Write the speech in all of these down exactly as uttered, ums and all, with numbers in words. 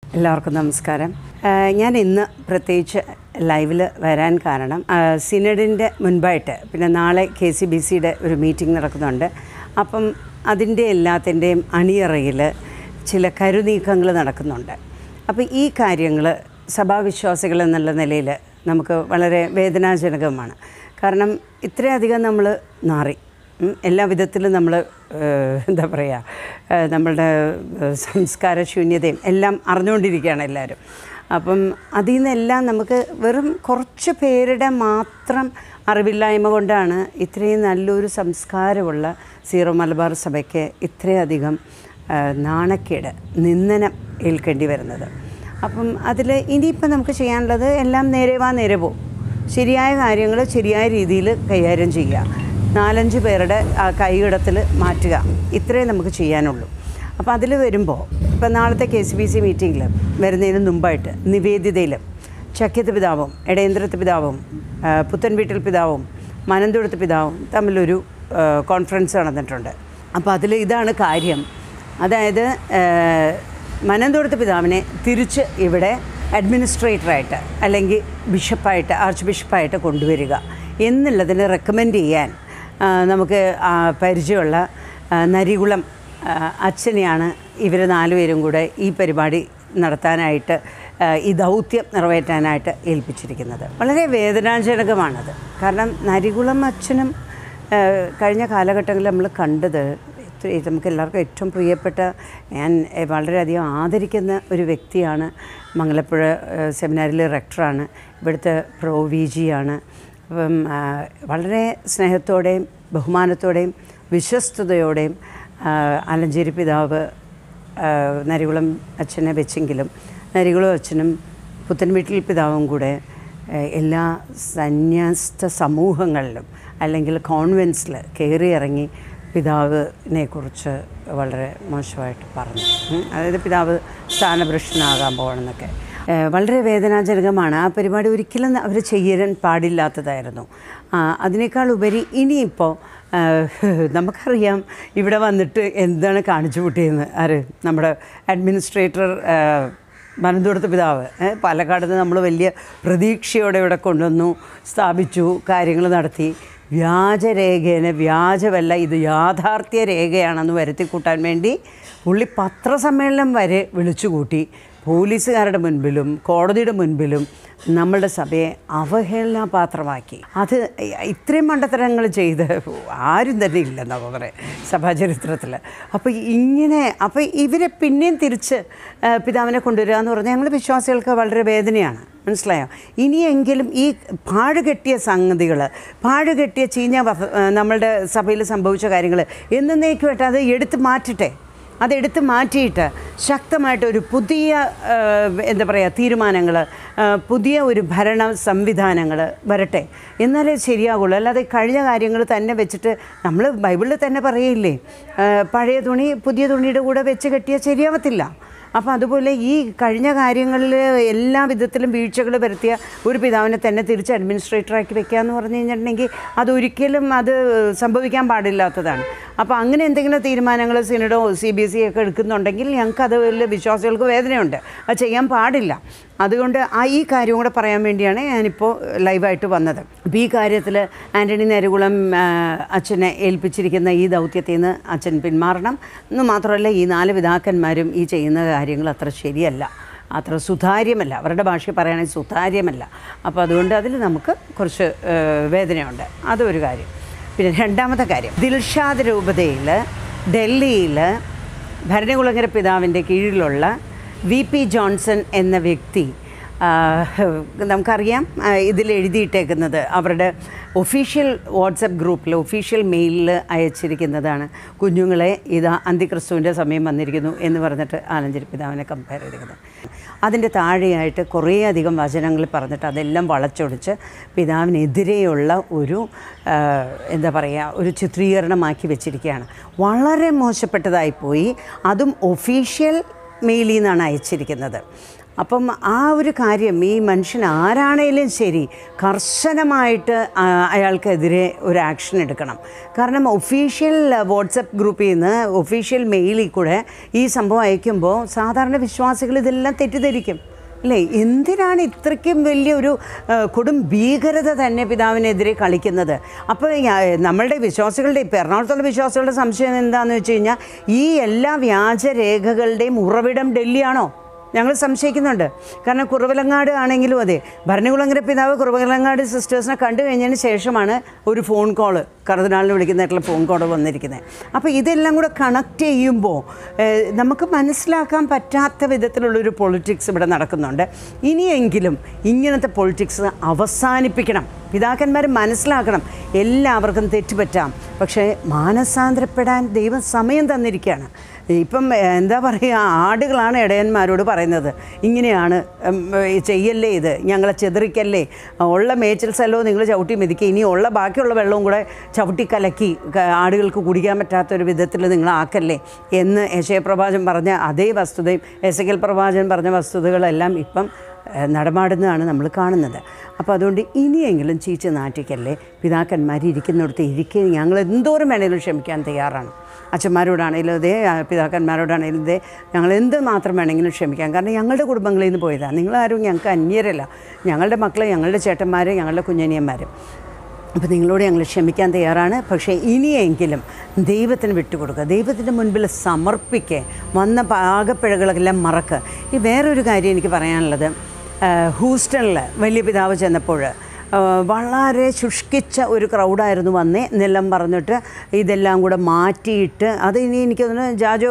എല്ലാവർക്കും നമസ്കാരം. ഞാൻ ഇന്ന് പ്രത്യേകിച്ച് ലൈവിൽ വരാൻ കാരണം സിനഡിൻ്റെ മുൻപായിട്ട് പിന്നെ നാളെ കെ സി ബി സിയുടെ ഒരു മീറ്റിംഗ് നടക്കുന്നുണ്ട്. അപ്പം അതിൻ്റെ എല്ലാത്തിൻ്റെയും അണിയറയിൽ ചില കരുനീക്കങ്ങൾ നടക്കുന്നുണ്ട്. അപ്പോൾ ഈ കാര്യങ്ങൾ സഭാവിശ്വാസികൾ എന്നുള്ള നിലയിൽ നമുക്ക് വളരെ വേദനാജനകമാണ്. കാരണം ഇത്രയധികം നമ്മൾ നാറി എല്ലാ വിധത്തിലും നമ്മൾ എന്താ പറയുക, നമ്മളുടെ സംസ്കാര ശൂന്യതയും എല്ലാം അറിഞ്ഞുകൊണ്ടിരിക്കുകയാണ് എല്ലാവരും. അപ്പം അതിൽ നിന്നെല്ലാം നമുക്ക് വെറും കുറച്ച് പേരുടെ മാത്രം അറിവില്ലായ്മ കൊണ്ടാണ് ഇത്രയും നല്ലൊരു സംസ്കാരമുള്ള സീറോ മലബാർ സഭയ്ക്ക് ഇത്രയധികം നാണക്കേട്, നിന്ദനം ഏൽക്കേണ്ടി വരുന്നത്. അപ്പം അതിൽ ഇനിയിപ്പം നമുക്ക് ചെയ്യാനുള്ളത് എല്ലാം നേരെ വാ നേരെ പോകും, ശരിയായ കാര്യങ്ങൾ ശരിയായ രീതിയിൽ കൈകാര്യം ചെയ്യുക, നാലഞ്ച് പേരുടെ കൈകടത്തിൽ മാറ്റുക, ഇത്രേ നമുക്ക് ചെയ്യാനുള്ളൂ. അപ്പോൾ അതിൽ വരുമ്പോൾ ഇപ്പോൾ നാളത്തെ കെ സി ബി സി മീറ്റിങ്ങിൽ വരുന്നതിന് മുമ്പായിട്ട് നിവേദിതയിലും ചക്കിയത്ത് പിതാവും ഇടയേന്ദ്രത്ത് പിതാവും പുത്തൻ വീട്ടിൽ പിതാവും മനന്തുടത്ത് പിതാവും തമ്മിലൊരു കോൺഫറൻസ് നടന്നിട്ടുണ്ട്. അപ്പോൾ അതിൽ ഇതാണ് കാര്യം. അതായത് മനന്തുടത്ത് പിതാവിനെ തിരിച്ച് ഇവിടെ അഡ്മിനിസ്ട്രേറ്ററായിട്ട് അല്ലെങ്കിൽ ബിഷപ്പായിട്ട് ആർച്ച് ബിഷപ്പായിട്ട് കൊണ്ടുവരിക എന്നുള്ളതിന് റെക്കമെൻഡ് ചെയ്യാൻ നമുക്ക് പരിചയമുള്ള നരികുളം അച്ഛനെയാണ് ഇവർ നാലുപേരും കൂടെ ഈ പരിപാടി നടത്താനായിട്ട് ഈ ദൗത്യം നിറവേറ്റാനായിട്ട് ഏൽപ്പിച്ചിരിക്കുന്നത്. വളരെ വേദനാജനകമാണത്. കാരണം നരികുളം അച്ഛനും കഴിഞ്ഞ കാലഘട്ടങ്ങളിൽ നമ്മൾ കണ്ടത് നമുക്ക് എല്ലാവർക്കും ഏറ്റവും പ്രിയപ്പെട്ട, ഞാൻ വളരെയധികം ആദരിക്കുന്ന ഒരു വ്യക്തിയാണ്. മംഗലപ്പുഴ സെമിനാരിലെ റെക്ടറാണ്, ഇവിടുത്തെ പ്രോ വി ജിയാണ്. അപ്പം വളരെ സ്നേഹത്തോടെയും ബഹുമാനത്തോടെയും വിശ്വസ്തയോടെയും ആലഞ്ചേരി പിതാവ് നരികുളം അച്ഛനെ വെച്ചെങ്കിലും നരികുളം അച്ഛനും പുത്തൻ വീട്ടിൽ പിതാവും കൂടെ എല്ലാ സന്യസ്ത സമൂഹങ്ങളിലും അല്ലെങ്കിൽ കോൺവെൻസിൽ കയറി ഇറങ്ങി പിതാവിനെ കുറിച്ച് വളരെ മോശമായിട്ട് പറഞ്ഞു. അതായത് പിതാവ് സ്ഥാനഭ്രഷ്ടനാകാൻ പോകണമെന്നൊക്കെ വളരെ വേദനാജനകമാണ്. ആ പരിപാടി ഒരിക്കലും അവർ ചെയ്യാൻ പാടില്ലാത്തതായിരുന്നു. അതിനേക്കാൾ ഉപരി ഇനിയിപ്പോൾ നമുക്കറിയാം ഇവിടെ വന്നിട്ട് എന്താണ് കാണിച്ചു കൂട്ടിയെന്ന്. ആര്? നമ്മുടെ അഡ്മിനിസ്ട്രേറ്റർ മനന്തുടത്ത് പിതാവ് പാലക്കാട് നിന്ന് നമ്മൾ വലിയ പ്രതീക്ഷയോടെ ഇവിടെ കൊണ്ടുവന്നു, സ്ഥാപിച്ചു, കാര്യങ്ങൾ നടത്തി. വ്യാജരേഖേനെ വ്യാജമല്ല, ഇത് യാഥാർത്ഥ്യ രേഖയാണെന്ന് വരുത്തിക്കൂട്ടാൻ വേണ്ടി പുള്ളി പത്രസമ്മേളനം വരെ വിളിച്ചുകൂട്ടി പോലീസുകാരുടെ മുൻപിലും കോടതിയുടെ മുൻപിലും നമ്മളുടെ സഭയെ അവഹേളനപാത്രമാക്കി. അത് ഇത്രയും മണ്ടത്തരങ്ങൾ ചെയ്ത് ആരും തന്നെ ഇല്ലെന്നാ പറയുക സഭാചരിത്രത്തിൽ. അപ്പോൾ ഇങ്ങനെ അപ്പോൾ ഇവരെ പിന്നെയും തിരിച്ച് പിതാവിനെ കൊണ്ടുവരിക എന്ന് പറഞ്ഞാൽ ഞങ്ങൾ വിശ്വാസികൾക്ക് വളരെ വേദനയാണ്. മനസ്സിലായോ? ഇനിയെങ്കിലും ഈ പാടുകെട്ടിയ സംഗതികൾ, പാടുകെട്ടിയ ചീഞ്ഞ നമ്മളുടെ സഭയിൽ സംഭവിച്ച കാര്യങ്ങൾ എന്നേക്കുമായിട്ട് അത് എടുത്ത് മാറ്റട്ടെ. അതെടുത്ത് മാറ്റിയിട്ട് ശക്തമായിട്ട് ഒരു പുതിയ എന്താ പറയുക തീരുമാനങ്ങൾ, പുതിയ ഒരു ഭരണ സംവിധാനങ്ങൾ വരട്ടെ, എന്നാലേ ശരിയാകുള്ളൂ. അല്ലാതെ കഴിഞ്ഞ കാര്യങ്ങൾ തന്നെ വെച്ചിട്ട് നമ്മൾ ബൈബിളിൽ തന്നെ പറയില്ലേ, പഴയ തുണി പുതിയ തുണിയുടെ കൂടെ വെച്ച് കെട്ടിയാൽ ശരിയാവത്തില്ല. അപ്പോൾ അതുപോലെ ഈ കഴിഞ്ഞ കാര്യങ്ങളിൽ എല്ലാ വിധത്തിലും വീഴ്ചകൾ വരുത്തിയ ഒരു പിതാവിനെ തന്നെ തിരിച്ച് അഡ്മിനിസ്ട്രേറ്ററാക്കി വെക്കുക എന്ന് പറഞ്ഞു കഴിഞ്ഞിട്ടുണ്ടെങ്കിൽ അതൊരിക്കലും അത് സംഭവിക്കാൻ പാടില്ലാത്തതാണ്. അപ്പോൾ അങ്ങനെ എന്തെങ്കിലും തീരുമാനങ്ങൾ സിനഡോ സി ബി എസ് സി ഒക്കെ എടുക്കുന്നുണ്ടെങ്കിൽ ഞങ്ങൾക്ക് അത് വലിയ വിശ്വാസികൾക്ക് വേദനയുണ്ട്, അത് ചെയ്യാൻ പാടില്ല. അതുകൊണ്ട് ആ ഈ കാര്യം കൂടെ പറയാൻ വേണ്ടിയാണ് ഞാനിപ്പോൾ ലൈവായിട്ട് വന്നത്. അപ്പോൾ ഈ കാര്യത്തിൽ ആൻ്റണി നരികുളം അച്ഛനെ ഏൽപ്പിച്ചിരിക്കുന്ന ഈ ദൗത്യത്തിൽ നിന്ന് അച്ഛൻ പിന്മാറണം എന്ന് മാത്രമല്ല, ഈ നാല് പിതാക്കന്മാരും ഈ ചെയ്യുന്ന കാര്യങ്ങൾ അത്ര ശരിയല്ല, അത്ര സുതാര്യമല്ല, അവരുടെ ഭാഷ പറയുകയാണെങ്കിൽ സുതാര്യമല്ല. അപ്പോൾ അതുകൊണ്ട് അതിൽ നമുക്ക് കുറച്ച് വേദനയുണ്ട്. അതൊരു കാര്യം. പിന്നെ രണ്ടാമത്തെ കാര്യം, ദിൽഷാദ് രൂപതയിൽ ഡൽഹിയിൽ ഭരണകുളങ്ങര പിതാവിൻ്റെ കീഴിലുള്ള വി പി ജോൺസൺ എന്ന വ്യക്തി, നമുക്കറിയാം ഇതിൽ എഴുതിയിട്ടേക്കുന്നത് അവരുടെ ഒഫീഷ്യൽ വാട്സപ്പ് ഗ്രൂപ്പിൽ ഒഫീഷ്യൽ മെയിലിൽ അയച്ചിരിക്കുന്നതാണ്. കുഞ്ഞുങ്ങളെ ഇതാ അന്തിക്രിസ്തുവിൻ്റെ സമയം വന്നിരിക്കുന്നു എന്ന് പറഞ്ഞിട്ട് ആലഞ്ചേരി പിതാവിനെ കമ്പയർ ചെയ്തിരിക്കുന്നത്. അതിൻ്റെ താഴെയായിട്ട് കുറേയധികം വചനങ്ങൾ പറഞ്ഞിട്ട് അതെല്ലാം വളച്ചൊടിച്ച് പിതാവിനെതിരെയുള്ള ഒരു എന്താ പറയുക ഒരു ചിത്രീകരണമാക്കി വെച്ചിരിക്കുകയാണ്. വളരെ മോശപ്പെട്ടതായിപ്പോയി. അതും ഒഫീഷ്യൽ മെയിലിൽ നിന്നാണ് അയച്ചിരിക്കുന്നത്. അപ്പം ആ ഒരു കാര്യം ഈ മനുഷ്യൻ ആരാണേലും ശരി കർശനമായിട്ട് അയാൾക്കെതിരെ ഒരു ആക്ഷൻ എടുക്കണം. കാരണം ഒഫീഷ്യൽ വാട്സപ്പ് ഗ്രൂപ്പിൽ നിന്ന് ഒഫീഷ്യൽ മെയിലിൽ കൂടെ ഈ സംഭവം അയക്കുമ്പോൾ സാധാരണ വിശ്വാസികൾ ഇതെല്ലാം തെറ്റിദ്ധരിക്കും അല്ലേ? എന്തിനാണ് ഇത്രയ്ക്കും വലിയൊരു കൊടും ഭീകരത തന്നെ പിതാവിനെതിരെ കളിക്കുന്നത്? അപ്പോൾ നമ്മളുടെ വിശ്വാസികളുടെ ഇപ്പോൾ എറണാകുളത്തുള്ള വിശ്വാസികളുടെ സംശയം എന്താണെന്ന് വെച്ച് കഴിഞ്ഞാൽ ഈ എല്ലാ വ്യാജരേഖകളുടെയും ഉറവിടം ഡൽഹിയാണോ? ഞങ്ങൾ സംശയിക്കുന്നുണ്ട്. കാരണം കുറവിലങ്ങാട് ആണെങ്കിലും അതെ, ഭരണകുളങ്ങര പിതാവ് കുറവിലങ്ങാട് സിസ്റ്റേഴ്സിനെ കണ്ടു കഴിഞ്ഞതിന് ശേഷമാണ് ഒരു ഫോൺ കോള് കർദിനാളിനെ വിളിക്കുന്നതായിട്ടുള്ള ഫോൺ കോൾ വന്നിരിക്കുന്നത്. അപ്പോൾ ഇതെല്ലാം കൂടെ കണക്ട് ചെയ്യുമ്പോൾ നമുക്ക് മനസ്സിലാക്കാൻ പറ്റാത്ത വിധത്തിലുള്ളൊരു പൊളിറ്റിക്സ് ഇവിടെ നടക്കുന്നുണ്ട്. ഇനിയെങ്കിലും ഇങ്ങനത്തെ പൊളിറ്റിക്സ് അവസാനിപ്പിക്കണം. പിതാക്കന്മാർ മനസ്സിലാക്കണം, എല്ലാവർക്കും തെറ്റുപറ്റാം, പക്ഷേ മാനസാന്തരപ്പെടാൻ ദൈവം സമയം തന്നിരിക്കുകയാണ്. ഇപ്പം എന്താ പറയുക, ആടുകളാണ് ഇടയന്മാരോട് പറയുന്നത് ഇങ്ങനെയാണ് ചെയ്യല്ലേ, ഇത് ഞങ്ങളെ ചെതറിക്കല്ലേ, ഉള്ള മേച്ചിൽ സ്ഥലവും നിങ്ങൾ ചവിട്ടി മെതിക്കുക, ഇനി ഉള്ള ബാക്കിയുള്ള വെള്ളവും കൂടെ ചവിട്ടി കലക്കി ആടുകൾക്ക് കുടിക്കാൻ പറ്റാത്തൊരു വിധത്തിൽ നിങ്ങളാക്കല്ലേ എന്ന് യെശയ്യാ പ്രവാചകൻ പറഞ്ഞ അതേ വസ്തുതയും എസെക്കിയേൽ പ്രവാചകൻ പറഞ്ഞ വസ്തുതകളെല്ലാം ഇപ്പം നടമാടുന്നതാണ് നമ്മൾ കാണുന്നത്. അപ്പോൾ അതുകൊണ്ട് ഇനിയെങ്കിലും ചീച്ച് നാട്ടിക്കല്ലേ, പിതാക്കന്മാർ ഇരിക്കുന്നിടത്ത് ഇരിക്കുക, ഞങ്ങൾ എന്തോരം വേണമെങ്കിലും ക്ഷമിക്കാൻ തയ്യാറാണ്. അച്ഛന്മാരോടാണെങ്കിലും ഇതേ, പിതാക്കന്മാരോടാണെങ്കിലും ഇതേ, ഞങ്ങൾ എന്ത് മാത്രം വേണമെങ്കിലും ക്ഷമിക്കാം. കാരണം ഞങ്ങളുടെ കുടുംബങ്ങളിൽ നിന്ന് പോയതാണ്, നിങ്ങളാരും ഞങ്ങൾക്ക് അന്യരല്ല, ഞങ്ങളുടെ മക്കൾ, ഞങ്ങളുടെ ചേട്ടന്മാർ, ഞങ്ങളുടെ കുഞ്ഞനിയന്മാർ. അപ്പോൾ നിങ്ങളോട് ഞങ്ങൾ ക്ഷമിക്കാൻ തയ്യാറാണ്. പക്ഷേ ഇനിയെങ്കിലും ദൈവത്തിന് വിട്ടുകൊടുക്കുക, ദൈവത്തിൻ്റെ മുൻപിൽ സമർപ്പിക്കുക, വന്ന പാകപ്പിഴകളെല്ലാം മറക്കുക. ഈ വേറൊരു കാര്യം എനിക്ക് പറയാനുള്ളത്, ഹൂസ്റ്റണിൽ വലിയ പിതാവ് ചെന്നപ്പോൾ വളരെ ശുഷ്കിച്ച ഒരു ക്രൗഡായിരുന്നു വന്നേ എന്നെല്ലാം പറഞ്ഞിട്ട് ഇതെല്ലാം കൂടെ മാറ്റിയിട്ട്, അത് ഇനി എനിക്ക് തോന്നുന്നു ജാജോ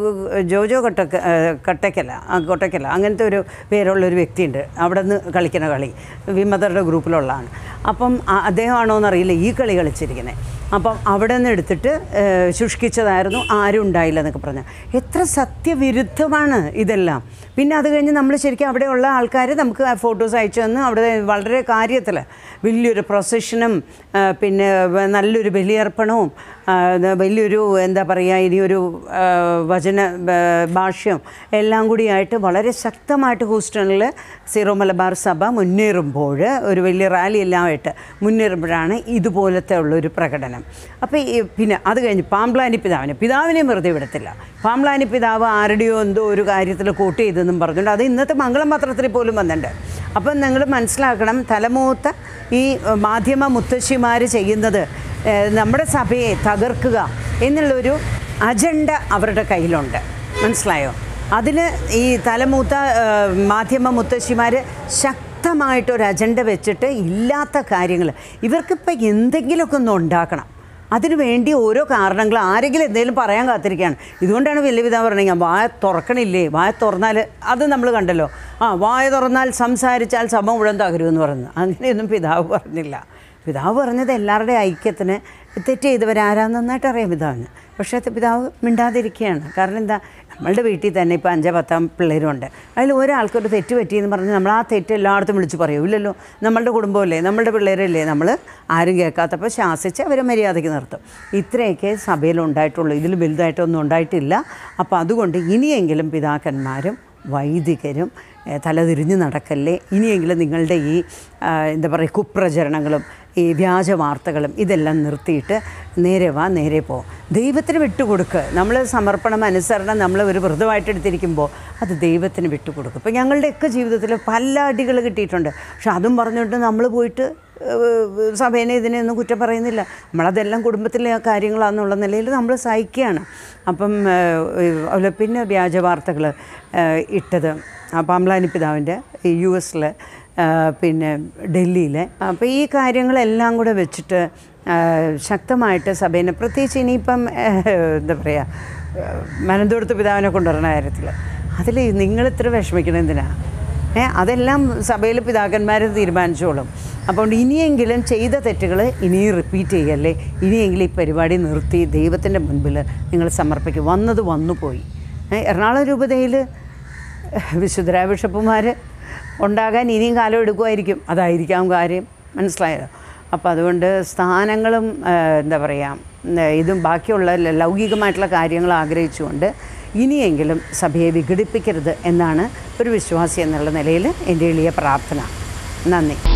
ജോജോ കട്ടക്ക കട്ടക്കല കൊട്ടക്കല അങ്ങനത്തെ ഒരു പേരുള്ളൊരു വ്യക്തിയുണ്ട് അവിടെ നിന്ന് കളിക്കുന്ന കളി, വിമതരുടെ ഗ്രൂപ്പിലുള്ളതാണ്. അപ്പം അദ്ദേഹമാണോ എന്നറിയില്ല ഈ കളി കളിച്ചിരിക്കുന്നത്. അപ്പം അവിടെ നിന്ന് എടുത്തിട്ട് ശുഷ്കിച്ചതായിരുന്നു, ആരും ഉണ്ടായില്ല എന്നൊക്കെ പറഞ്ഞാൽ എത്ര സത്യവിരുദ്ധമാണ് ഇതെല്ലാം. പിന്നെ അത് കഴിഞ്ഞ് നമ്മൾ ശരിക്കും അവിടെയുള്ള ആൾക്കാർ നമുക്ക് ഫോട്ടോസ് അയച്ചു തന്ന് അവിടെ വളരെ കാര്യത്തിൽ വലിയൊരു പ്രൊസഷനും പിന്നെ നല്ലൊരു ബലിയർപ്പണവും വലിയൊരു എന്താ പറയുക ഇനിയൊരു വചന ഭാഷ്യം എല്ലാം കൂടിയായിട്ട് വളരെ ശക്തമായിട്ട് ഹൂസ്റ്റണിൽ സീറോ മലബാർ സഭ മുന്നേറുമ്പോൾ, ഒരു വലിയ റാലി എല്ലാമായിട്ട് മുന്നേറുമ്പോഴാണ് ഇതുപോലത്തെ ഉള്ളൊരു പ്രകടനം. അപ്പോൾ ഈ പിന്നെ അത് കഴിഞ്ഞ് പാംപ്ലാനി പിതാവിനെ പിതാവിനെ വെറുതെ വിടത്തില്ല. പാംപ്ലാനി പിതാവ് ആരുടെയോ എന്തോ ഒരു കാര്യത്തിൽ കോട്ട് ചെയ്തെന്നും പറഞ്ഞുകൊണ്ട് അത് ഇന്നത്തെ മംഗളം പത്രത്തിൽ പോലും വന്നിട്ടുണ്ട്. അപ്പം നിങ്ങൾ മനസ്സിലാക്കണം, തലമൂത്ത ഈ മാധ്യമ മുത്തശ്ശിമാർ ചെയ്യുന്നത് നമ്മുടെ സഭയെ തകർക്കുക എന്നുള്ളൊരു അജണ്ട അവരുടെ കയ്യിലുണ്ട്, മനസ്സിലായോ? അതിൽ ഈ തലമൂത്ത മാധ്യമ മുത്തശ്ശിമാർ ശക്തമായിട്ടൊരു അജണ്ട വെച്ചിട്ട് ഇല്ലാത്ത കാര്യങ്ങൾ ഇവർക്കിപ്പോൾ എന്തെങ്കിലുമൊക്കെ ഒന്ന് ഉണ്ടാക്കണം. അതിനു വേണ്ടി ഓരോ കാരണങ്ങൾ ആരെങ്കിലും എന്തെങ്കിലും പറയാൻ കാത്തിരിക്കുകയാണ്. ഇതുകൊണ്ടാണ് വലിയ പിതാവ് പറഞ്ഞത് വായ തുറക്കണില്ലേ, വായ തുറന്നാൽ അത് നമ്മൾ കണ്ടല്ലോ, ആ വായ തുറന്നാൽ സംസാരിച്ചാൽ സഭ മുഴുവൻ തകരുമെന്ന് പറഞ്ഞു. അങ്ങനെയൊന്നും പിതാവ് പറഞ്ഞില്ല. പിതാവ് പറഞ്ഞത് എല്ലാവരുടെയും ഐക്യത്തിന് തെറ്റ് ചെയ്തവരാരാന്ന് നന്നായിട്ട് അറിയാം പിതാവിന്. പക്ഷേ പിതാവ് മിണ്ടാതിരിക്കുകയാണ്. കാരണം എന്താ, നമ്മളുടെ വീട്ടിൽ തന്നെ ഇപ്പോൾ അഞ്ചോ പത്താം പിള്ളേരുണ്ട്, അതിൽ ഒരാൾക്കൊരു തെറ്റ് പറ്റിയെന്ന് പറഞ്ഞ് നമ്മൾ ആ തെറ്റ് എല്ലായിടത്തും വിളിച്ച് പറയൂല്ലല്ലോ. നമ്മളുടെ കുടുംബമല്ലേ, നമ്മളുടെ പിള്ളേരല്ലേ, നമ്മൾ ആരും കേൾക്കാത്തപ്പോൾ ശാസിച്ച് അവരെ മര്യാദയ്ക്ക് നിർത്തും. ഇത്രയൊക്കെ സഭയിലുണ്ടായിട്ടുള്ളൂ, ഇതിൽ വലുതായിട്ടൊന്നും ഉണ്ടായിട്ടില്ല. അപ്പോൾ അതുകൊണ്ട് ഇനിയെങ്കിലും പിതാക്കന്മാരും വൈദികരും തലതിരിഞ്ഞ് നടക്കല്ലേ. ഇനിയെങ്കിലും നിങ്ങളുടെ ഈ എന്താ പറയുക കുപ്രചരണങ്ങളും ഈ വ്യാജ വാർത്തകളും ഇതെല്ലാം നിർത്തിയിട്ട് നേരെ വാ, നേരെ പോ, ദൈവത്തിന് വിട്ടുകൊടുക്കുക. നമ്മൾ സമർപ്പണം അനുസരണം നമ്മൾ ഒരു വ്രതമായിട്ട് എടുത്തിരിക്കുമ്പോൾ അത് ദൈവത്തിന് വിട്ടുകൊടുക്കുക. ഇപ്പോൾ ഞങ്ങളുടെയൊക്കെ ജീവിതത്തിൽ പല അടികൾ കിട്ടിയിട്ടുണ്ട്. പക്ഷെ അതും പറഞ്ഞുകൊണ്ട് നമ്മൾ പോയിട്ട് സഭേനെ ഇതിനെയൊന്നും കുറ്റം പറയുന്നില്ല. നമ്മളതെല്ലാം കുടുംബത്തിലെ കാര്യങ്ങളാണെന്നുള്ള നിലയിൽ നമ്മൾ സഹിക്കുകയാണ്. അപ്പം പിന്നെ വ്യാജ വാർത്തകൾ ഇട്ടത് പാംപ്ലാനി പിതാവിൻ്റെ യു എസിൽ പിന്നെ ഡൽഹിയിൽ, അപ്പോൾ ഈ കാര്യങ്ങളെല്ലാം കൂടെ വെച്ചിട്ട് ശക്തമായിട്ട് സഭേനെ, പ്രത്യേകിച്ച് ഇനിയിപ്പം എന്താ പറയുക മനന്തോടുത്ത പിതാവിനെ കൊണ്ടുവരുന്ന കാര്യത്തിൽ അതിൽ നിങ്ങളിത്ര വിഷമിക്കണം എന്തിനാ? ഏ അതെല്ലാം സഭയിൽ പിതാക്കന്മാർ തീരുമാനിച്ചോളും. അപ്പോൾ ഇനിയെങ്കിലും ചെയ്ത തെറ്റുകൾ ഇനിയും റിപ്പീറ്റ് ചെയ്യല്ലേ. ഇനിയെങ്കിലും ഈ പരിപാടി നിർത്തി ദൈവത്തിൻ്റെ മുൻപിൽ നിങ്ങൾ സമർപ്പിക്കും. വന്നത് വന്നു പോയി. എറണാകുളം രൂപതയിൽ വിശുദ്ധരായ ബിഷപ്പുമാർ ഉണ്ടാകാൻ ഇനിയും കാലം എടുക്കുമായിരിക്കും. അതായിരിക്കാം കാര്യം, മനസ്സിലായല്ലോ. അപ്പോൾ അതുകൊണ്ട് സ്ഥാനങ്ങളും എന്താ പറയുക ഇതും ബാക്കിയുള്ള ലൗകികമായിട്ടുള്ള കാര്യങ്ങൾ ആഗ്രഹിച്ചുകൊണ്ട് ഇനിയെങ്കിലും സഭയെ വിഘടിപ്പിക്കരുത് എന്നാണ് ഒരു വിശ്വാസി എന്നുള്ള നിലയിൽ എൻ്റെ എളിയ പ്രാർത്ഥന. നന്ദി.